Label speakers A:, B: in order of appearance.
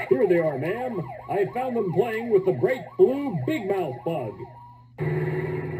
A: Here they are, ma'am. I found them playing with the bright blue big mouth bug.